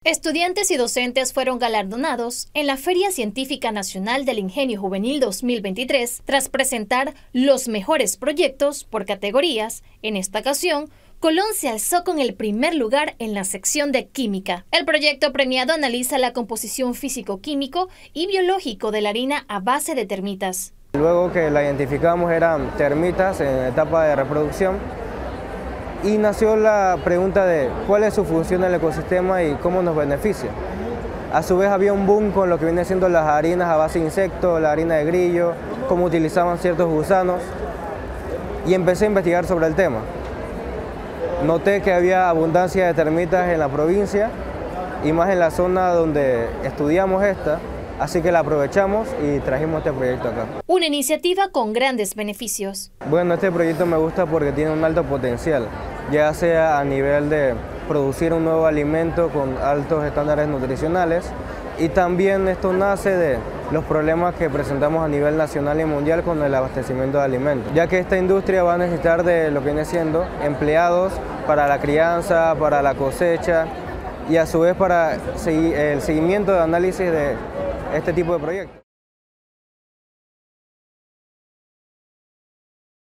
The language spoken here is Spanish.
Estudiantes y docentes fueron galardonados en la Feria Científica Nacional del Ingenio Juvenil 2023 tras presentar los mejores proyectos por categorías. En esta ocasión, Colón se alzó con el primer lugar en la sección de Química. El proyecto premiado analiza la composición físico-químico y biológico de la harina a base de termitas. Luego que la identificamos eran termitas en etapa de reproducción y nació la pregunta de cuál es su función en el ecosistema y cómo nos beneficia. A su vez había un boom con lo que viene siendo las harinas a base de insectos, la harina de grillo, cómo utilizaban ciertos gusanos y empecé a investigar sobre el tema. Noté que había abundancia de termitas en la provincia y más en la zona donde estudiamos esta, así que la aprovechamos y trajimos este proyecto acá. Una iniciativa con grandes beneficios. Bueno, este proyecto me gusta porque tiene un alto potencial, ya sea a nivel de producir un nuevo alimento con altos estándares nutricionales y también esto nace de los problemas que presentamos a nivel nacional y mundial con el abastecimiento de alimentos, ya que esta industria va a necesitar de lo que viene siendo empleados para la crianza, para la cosecha y a su vez para el seguimiento de análisis de este tipo de proyectos.